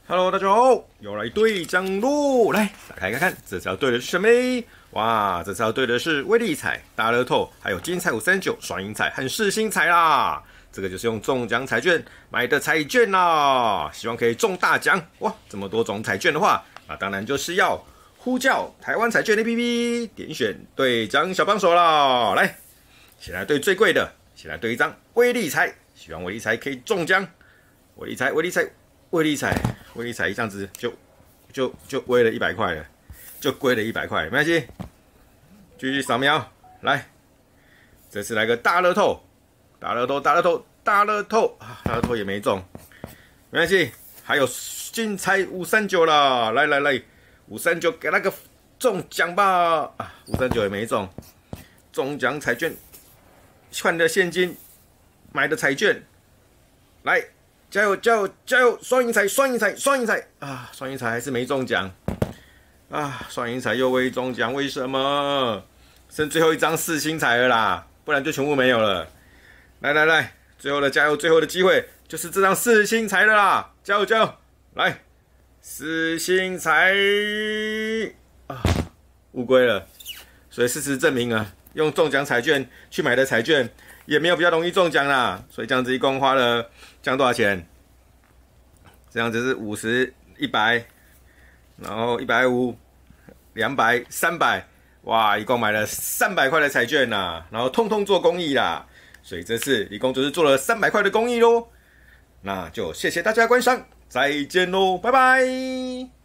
Hello， 大家好，又来兑奖喽！来打开看看，这次要对的是什么？哇，这次要对的是威力彩、大乐透，还有金彩539、双赢彩和世新彩啦。这个就是用中奖彩券买的彩券啦，希望可以中大奖哇！这么多种彩券的话，那当然就是要呼叫台湾彩券 APP， 点选兑奖小帮手啦。来，先来兑最贵的，先来兑一张威力彩，希望威力彩可以中奖。威力彩，威力彩。威力彩这样子就归了100块了，就归了100块，没关系，继续扫描。来，这次来个大乐透，大乐透也没中，没关系，还有金彩539啦，来539给那个中奖吧啊，539也没中，中奖彩券换的现金买的彩券，来。加油！双赢彩啊！双赢彩还是没中奖啊！双赢彩又未中奖，为什么？剩最后一张4星彩了啦，不然就全部没有了。来，最后的加油，最后的机会就是这张4星彩了啦！加油！来，4星彩啊，误归了。所以事实证明啊，用中奖彩券去买的彩券也没有比较容易中奖啦。所以这样子一共花了。这样多少钱？这样子是50、100，然后150、200、300，哇，一共买了300块的彩券啦，然后通通做公益啦，所以这次一共就是做了300块的公益咯。那就谢谢大家观赏，再见喽，拜拜。